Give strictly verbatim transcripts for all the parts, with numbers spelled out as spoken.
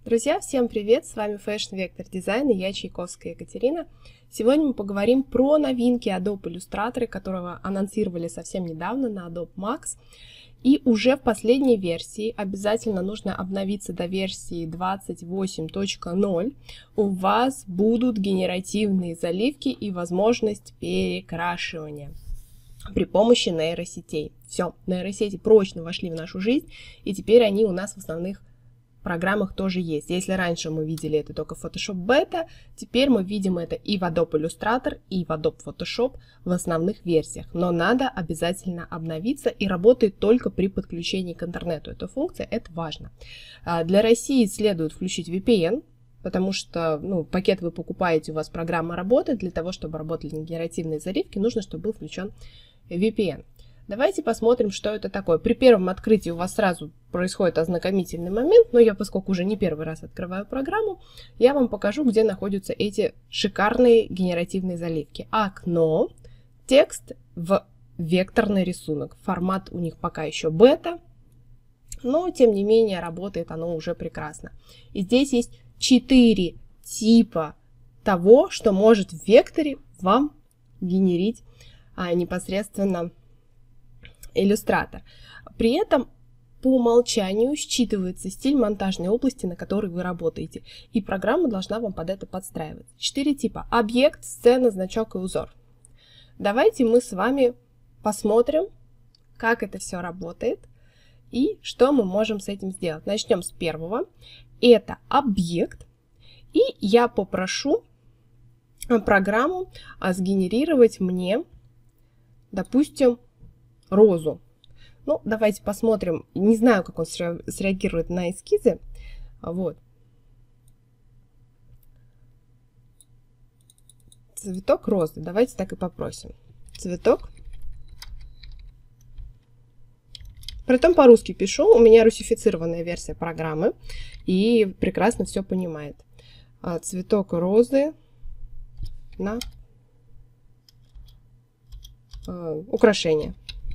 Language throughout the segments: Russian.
Друзья, всем привет! С вами Fashion Vector Design и я Чайковская Екатерина. Сегодня мы поговорим про новинки Adobe Illustrator, которого анонсировали совсем недавно на Adobe Max. И уже в последней версии, обязательно нужно обновиться до версии двадцать восемь точка ноль, у вас будут генеративные заливки и возможность перекрашивания при помощи нейросетей. Все, нейросети прочно вошли в нашу жизнь, и теперь они у нас в основных программах тоже есть. Если раньше мы видели это только в Photoshop Beta, теперь мы видим это и в Adobe Illustrator, и в Adobe Photoshop в основных версиях. Но надо обязательно обновиться, и работает только при подключении к интернету. Эта функция, это важно. Для России следует включить ви пи эн, потому что ну, пакет вы покупаете, у вас программа работает. Для того, чтобы работали генеративные заливки, нужно, чтобы был включен ви пи эн. Давайте посмотрим, что это такое. При первом открытии у вас сразу происходит ознакомительный момент, но я, поскольку уже не первый раз открываю программу, я вам покажу, где находятся эти шикарные генеративные заливки. Окно, текст в векторный рисунок. Формат у них пока еще бета, но тем не менее работает оно уже прекрасно. И здесь есть четыре типа того, что может в векторе вам генерить а, непосредственно Illustrator. При этом по умолчанию считывается стиль монтажной области, на которой вы работаете, и программа должна вам под это подстраивать. Четыре типа: объект, сцена, значок и узор. Давайте мы с вами посмотрим, как это все работает и что мы можем с этим сделать. Начнем с первого. Это объект, и я попрошу программу сгенерировать мне, допустим, розу. Ну, давайте посмотрим. Не знаю, как он среагирует на эскизы. Вот. Цветок розы. Давайте так и попросим. Цветок. Притом по-русски пишу. У меня русифицированная версия программы. И прекрасно все понимает. Цветок розы на украшение.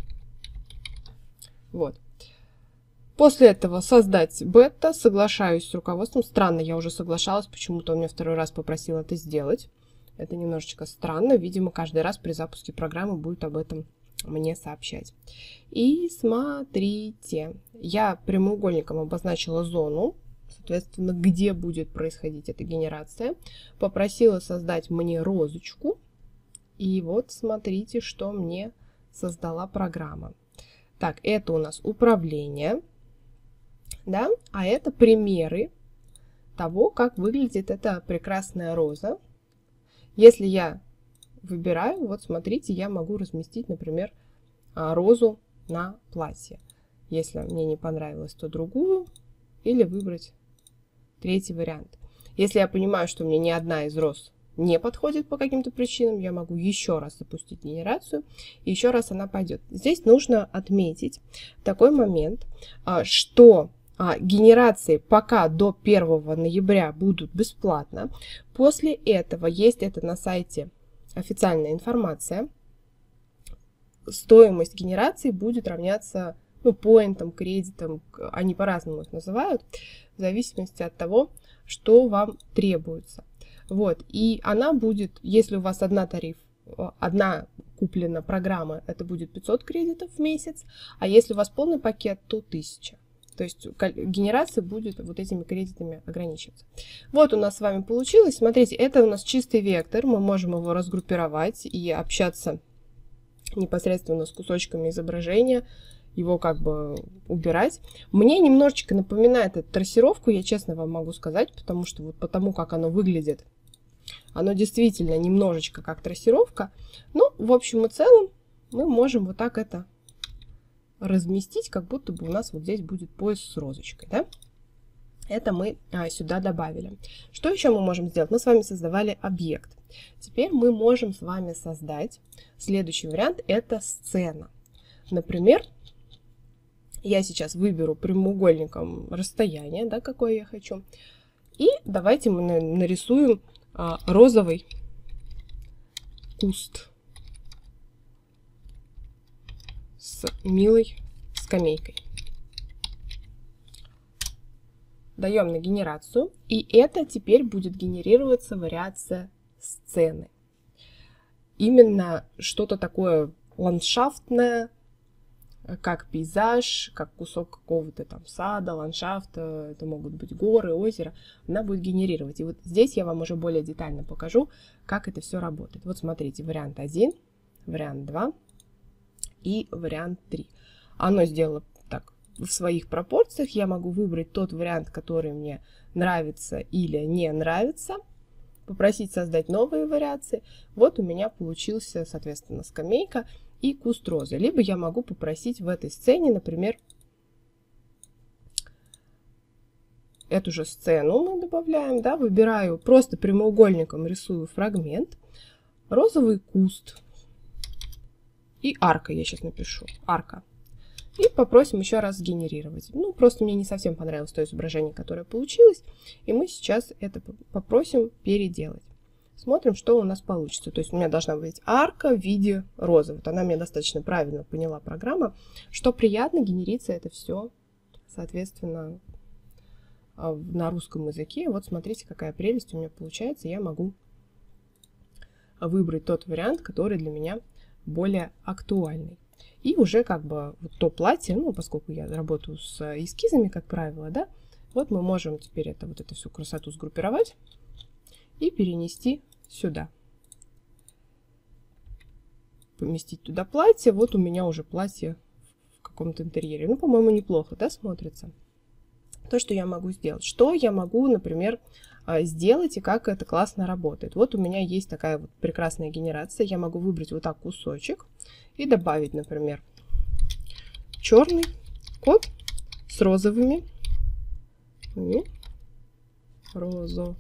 Вот. После этого создать бета, соглашаюсь с руководством. Странно, я уже соглашалась, почему-то он меня второй раз попросил это сделать. Это немножечко странно, видимо, каждый раз при запуске программы будет об этом мне сообщать. И смотрите, я прямоугольником обозначила зону, соответственно, где будет происходить эта генерация. Попросила создать мне розочку. И вот смотрите, что мне создала программа. Так, это у нас управление, да, а это примеры того, как выглядит эта прекрасная роза. Если я выбираю, вот смотрите, я могу разместить, например, розу на платье. Если мне не понравилось, то другую, или выбрать третий вариант. Если я понимаю, что мне ни одна из роз не подходит по каким-то причинам, я могу еще раз запустить генерацию, и еще раз она пойдет. Здесь нужно отметить такой момент, что генерации пока до первого ноября будут бесплатно. После этого, есть это на сайте официальная информация, стоимость генерации будет равняться ну, поинтам, кредитам, они по-разному их называют, в зависимости от того, что вам требуется. Вот, и она будет, если у вас одна тариф, одна куплена программа, это будет пятьсот кредитов в месяц, а если у вас полный пакет, то тысяча. То есть генерация будет вот этими кредитами ограничиваться. Вот у нас с вами получилось. Смотрите, это у нас чистый вектор, мы можем его разгруппировать и общаться непосредственно с кусочками изображения, его как бы убирать. Мне немножечко напоминает эту трассировку, я честно вам могу сказать, потому что вот потому, как оно выглядит, оно действительно немножечко как трассировка. Ну, в общем и целом, мы можем вот так это разместить, как будто бы у нас вот здесь будет пояс с розочкой, да? Это мы а, сюда добавили. Что еще мы можем сделать? Мы с вами создавали объект. Теперь мы можем с вами создать следующий вариант, это сцена. Например, я сейчас выберу прямоугольником расстояние, да, какое я хочу. И давайте мы нарисуем а, розовый куст с милой скамейкой. даем на генерацию, и это теперь будет генерироваться вариация сцены. Именно что-то такое ландшафтное, как пейзаж, как кусок какого-то там сада, ландшафта, это могут быть горы, озеро, она будет генерировать. И вот здесь я вам уже более детально покажу, как это все работает. Вот смотрите, вариант один, вариант два и вариант три. Оно сделало так в своих пропорциях. Я могу выбрать тот вариант, который мне нравится или не нравится, попросить создать новые вариации. Вот у меня получился, соответственно, скамейка и куст розы. Либо я могу попросить в этой сцене, например, эту же сцену мы добавляем, да, выбираю, просто прямоугольником рисую фрагмент, розовый куст и арка, я сейчас напишу, арка. И попросим еще раз сгенерировать. Ну, просто мне не совсем понравилось то изображение, которое получилось. И мы сейчас это попросим переделать. Смотрим, что у нас получится. То есть у меня должна быть арка в виде розы. Вот она мне достаточно правильно поняла, программа. Что приятно, генерится это все, соответственно, на русском языке. Вот смотрите, какая прелесть у меня получается. Я могу выбрать тот вариант, который для меня более актуальный. И уже как бы вот то платье, ну, поскольку я работаю с эскизами, как правило, да, вот мы можем теперь это, вот эту всю красоту сгруппировать и перенести сюда. Поместить туда платье. Вот у меня уже платье в каком-то интерьере. Ну, по-моему, неплохо, да, смотрится. То, что я могу сделать. Что я могу, например, сделать и как это классно работает. Вот у меня есть такая вот прекрасная генерация. Я могу выбрать вот так кусочек и добавить, например, черный кот с розовыми розовыми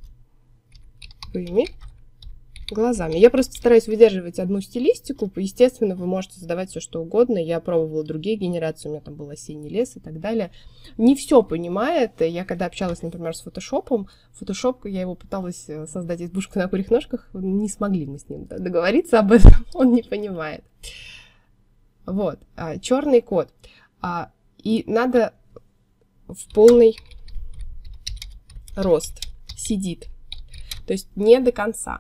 глазами. Я просто стараюсь выдерживать одну стилистику. Естественно, вы можете создавать все, что угодно. Я пробовала другие генерации, у меня там был осенний лес и так далее. Не все понимает. Я когда общалась, например, с фотошопом, фотошоп, я его пыталась создать избушку на курьих ножках, не смогли мы с ним договориться об этом, он не понимает. Вот, черный кот. И надо в полный рост, сидит. То есть не до конца.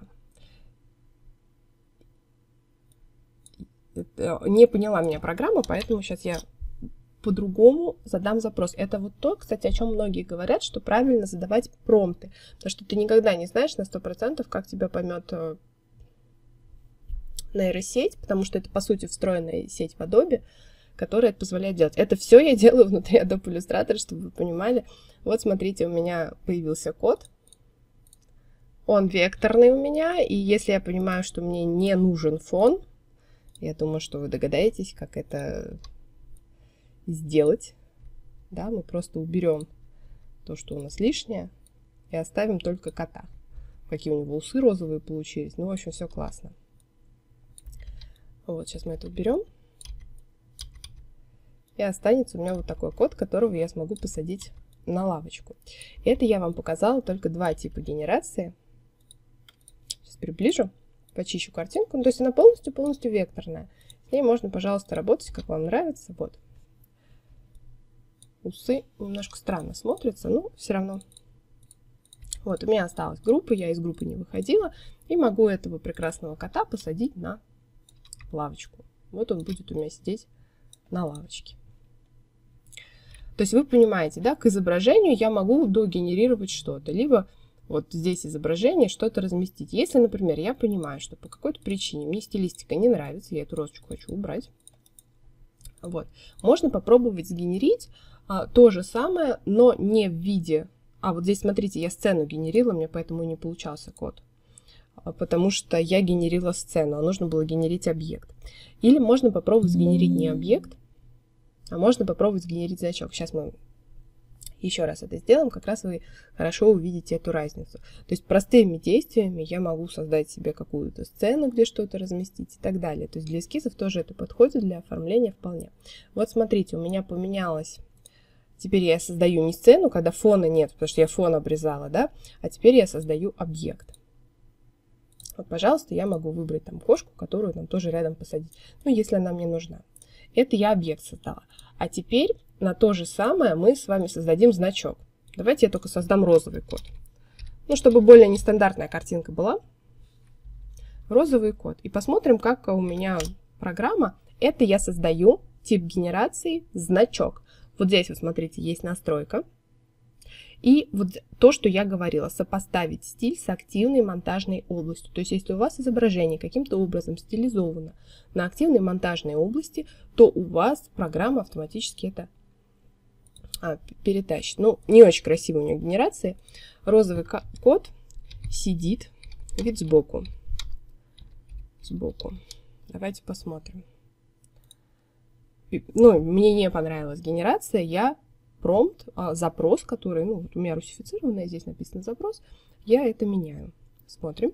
Не поняла меня программа, поэтому сейчас я по-другому задам запрос. Это вот то, кстати, о чем многие говорят, что правильно задавать промпты. Потому что ты никогда не знаешь на сто процентов, как тебя поймет нейросеть, потому что это, по сути, встроенная сеть в Adobe, которая это позволяет делать. Это все я делаю внутри Adobe Illustrator, чтобы вы понимали. Вот, смотрите, у меня появился код. Он векторный у меня, и если я понимаю, что мне не нужен фон, я думаю, что вы догадаетесь, как это сделать. Да, мы просто уберем то, что у нас лишнее, и оставим только кота. Какие у него усы розовые получились. Ну, в общем, все классно. Вот, сейчас мы это уберем. И останется у меня вот такой кот, которого я смогу посадить на лавочку. Это я вам показала только два типа генерации. Сейчас приближу. Почищу картинку. Ну, то есть она полностью-полностью векторная. С ней можно, пожалуйста, работать, как вам нравится. Вот. Усы немножко странно смотрятся, но все равно. Вот, у меня осталась группа, я из группы не выходила. И могу этого прекрасного кота посадить на лавочку. Вот он будет у меня сидеть на лавочке. То есть вы понимаете, да, к изображению я могу догенерировать что-то. Либо вот здесь изображение, что-то разместить. Если, например, я понимаю, что по какой-то причине мне стилистика не нравится, я эту розочку хочу убрать, вот, можно попробовать сгенерить а, то же самое, но не в виде... А, вот здесь, смотрите, я сцену генерила, мне поэтому и не получался код. А, потому что я генерила сцену, а нужно было генерить объект. Или можно попробовать сгенерить не объект, а можно попробовать сгенерить значок. Сейчас мы... еще раз это сделаем, как раз вы хорошо увидите эту разницу. То есть простыми действиями я могу создать себе какую-то сцену, где что-то разместить и так далее. То есть для эскизов тоже это подходит, для оформления вполне. Вот смотрите, у меня поменялось. Теперь я создаю не сцену, когда фона нет, потому что я фон обрезала, да, а теперь я создаю объект. Вот, пожалуйста, я могу выбрать там кошку, которую там тоже рядом посадить, ну, если она мне нужна. Это я объект создала. А теперь на то же самое мы с вами создадим значок. Давайте я только создам розовый код. Ну, чтобы более нестандартная картинка была. Розовый код. И посмотрим, как у меня программа. Это я создаю тип генерации значок. Вот здесь, вот смотрите, есть настройка. И вот то, что я говорила, сопоставить стиль с активной монтажной областью. То есть, если у вас изображение каким-то образом стилизовано на активной монтажной области, то у вас программа автоматически это а, перетащит. Ну, не очень красивая у нее генерация. Розовый код сидит, вид сбоку. Сбоку. Давайте посмотрим. Ну, мне не понравилась генерация, я промпт, а, запрос, который, ну, вот у меня русифицированный, здесь написано запрос, я это меняю. Смотрим.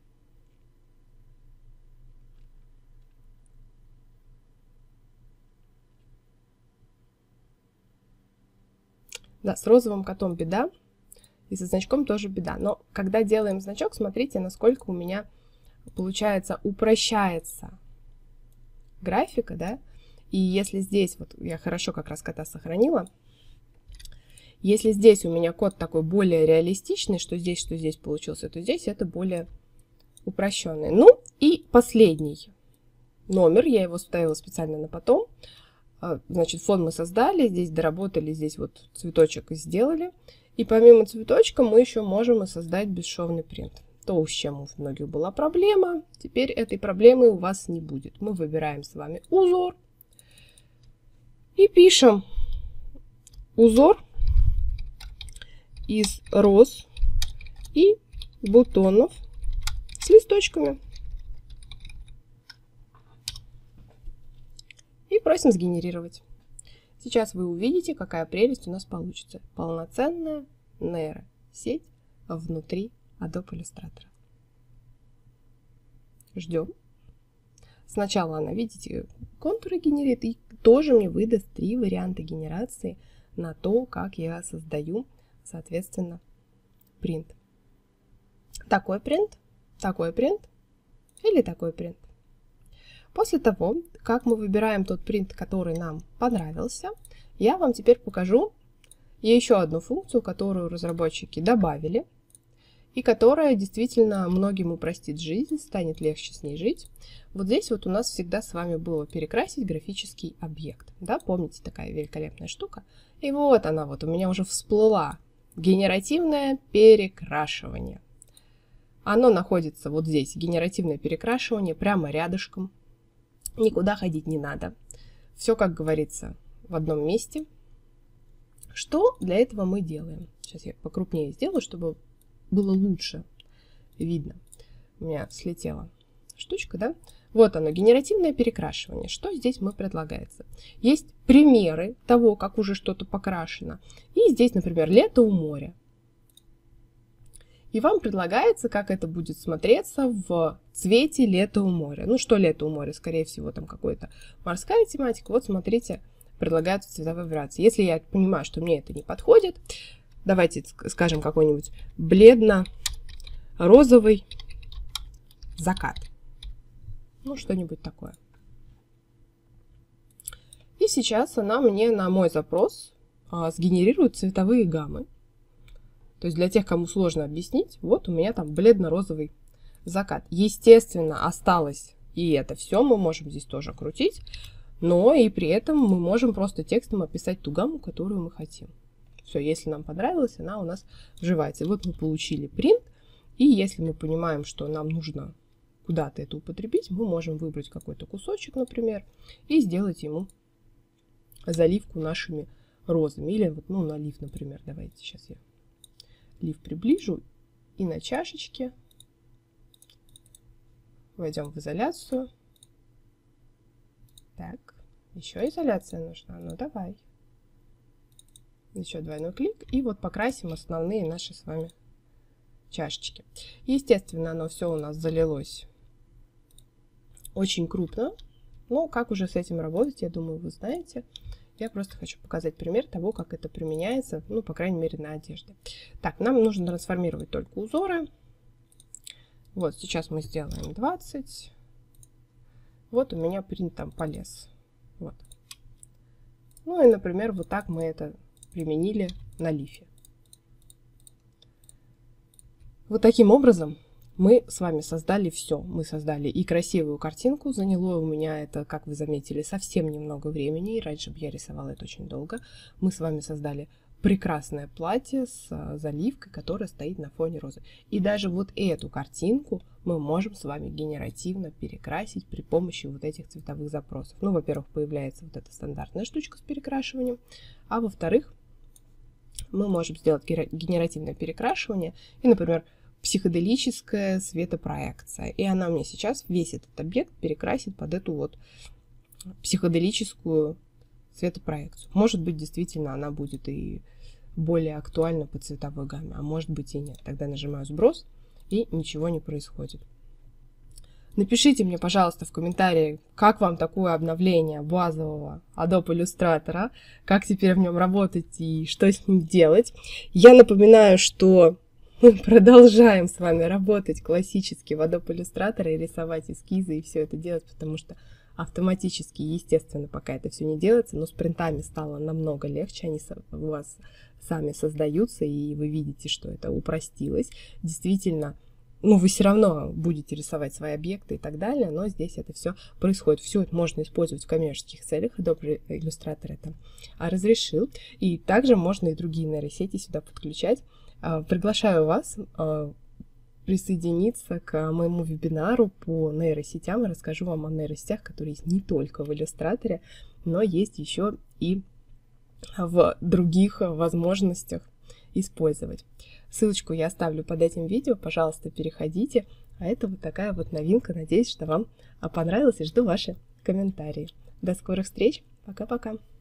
Да, с розовым котом беда, и со значком тоже беда. Но когда делаем значок, смотрите, насколько у меня, получается, упрощается графика, да. И если здесь, вот я хорошо как раз кота сохранила, если здесь у меня код такой более реалистичный, что здесь, что здесь получился, то здесь это более упрощенный. Ну и последний номер, я его ставила специально на потом. Значит, фон мы создали, здесь доработали, здесь вот цветочек сделали. И помимо цветочка мы еще можем и создать бесшовный принт. То, с чем у многих была проблема, теперь этой проблемы у вас не будет. Мы выбираем с вами узор и пишем узор из роз и бутонов с листочками. И просим сгенерировать. Сейчас вы увидите, какая прелесть у нас получится. Полноценная нейросеть внутри Adobe Illustrator. Ждем. Сначала она, видите, контуры генерит и тоже мне выдаст три варианта генерации на то, как я создаю, соответственно, принт. Такой принт, такой принт или такой принт. После того, как мы выбираем тот принт, который нам понравился, я вам теперь покажу еще одну функцию, которую разработчики добавили, и которая действительно многим упростит жизнь, станет легче с ней жить. Вот здесь вот у нас всегда с вами было перекрасить графический объект. Да, помните, такая великолепная штука? И вот она вот у меня уже всплыла. Генеративное перекрашивание. Оно находится вот здесь, генеративное перекрашивание, прямо рядышком. Никуда ходить не надо. Все, как говорится, в одном месте. Что для этого мы делаем? Сейчас я покрупнее сделаю, чтобы было лучше видно. У меня слетела штучка, да? Вот оно, генеративное перекрашивание. Что здесь мы предлагается? Есть примеры того, как уже что-то покрашено. И здесь, например, лето у моря. И вам предлагается, как это будет смотреться в цвете лета у моря. Ну, что лето у моря? Скорее всего, там какая-то морская тематика. Вот, смотрите, предлагаются цветовые вариации. Если я понимаю, что мне это не подходит, давайте скажем какой-нибудь бледно-розовый закат. Ну, что-нибудь такое. И сейчас она мне на мой запрос а, сгенерирует цветовые гаммы. То есть для тех, кому сложно объяснить, вот у меня там бледно-розовый закат. Естественно, осталось и это все, мы можем здесь тоже крутить, но и при этом мы можем просто текстом описать ту гамму, которую мы хотим. Все, если нам понравилось, она у нас вживается. И вот мы получили принт, и если мы понимаем, что нам нужно куда-то это употребить, мы можем выбрать какой-то кусочек, например, и сделать ему заливку нашими розами. Или вот, ну, налив, например, давайте сейчас я лив приближу, и на чашечке войдем в изоляцию. Так, еще изоляция нужна, ну давай. Еще двойной клик, и вот покрасим основные наши с вами чашечки. Естественно, оно все у нас залилось очень крупно, но как уже с этим работать, я думаю, вы знаете. Я просто хочу показать пример того, как это применяется, ну, по крайней мере, на одежде. Так, нам нужно трансформировать только узоры. Вот, сейчас мы сделаем двадцать. Вот у меня принт там полез. Вот. Ну и, например, вот так мы это применили на лифе. Вот таким образом мы с вами создали все. Мы создали и красивую картинку. Заняло у меня это, как вы заметили, совсем немного времени. И раньше бы я рисовала это очень долго. Мы с вами создали прекрасное платье с заливкой, которая стоит на фоне розы. И даже вот эту картинку мы можем с вами генеративно перекрасить при помощи вот этих цветовых запросов. Ну, во-первых, появляется вот эта стандартная штучка с перекрашиванием, а во-вторых, мы можем сделать генеративное перекрашивание и, например, психоделическая светопроекция. И она мне сейчас весь этот объект перекрасит под эту вот психоделическую цветопроекцию. Может быть, действительно, она будет и более актуальна по цветовой гамме, а может быть и нет. Тогда нажимаю сброс, и ничего не происходит. Напишите мне, пожалуйста, в комментарии, как вам такое обновление базового Adobe Illustrator, как теперь в нем работать и что с ним делать. Я напоминаю, что мы продолжаем с вами работать классически в Adobe Illustrator и рисовать эскизы и все это делать, потому что автоматически, естественно, пока это все не делается, но с принтами стало намного легче, они у вас сами создаются, и вы видите, что это упростилось. Действительно, ну, вы все равно будете рисовать свои объекты и так далее, но здесь это все происходит. Все это можно использовать в коммерческих целях, Adobe Illustrator это разрешил, и также можно и другие нейросети сюда подключать. Приглашаю вас присоединиться к моему вебинару по нейросетям. Я расскажу вам о нейросетях, которые есть не только в Иллюстраторе, но есть еще и в других возможностях использовать. Ссылочку я оставлю под этим видео, пожалуйста, переходите. А это вот такая вот новинка. Надеюсь, что вам понравилось, и жду ваши комментарии. До скорых встреч. Пока-пока.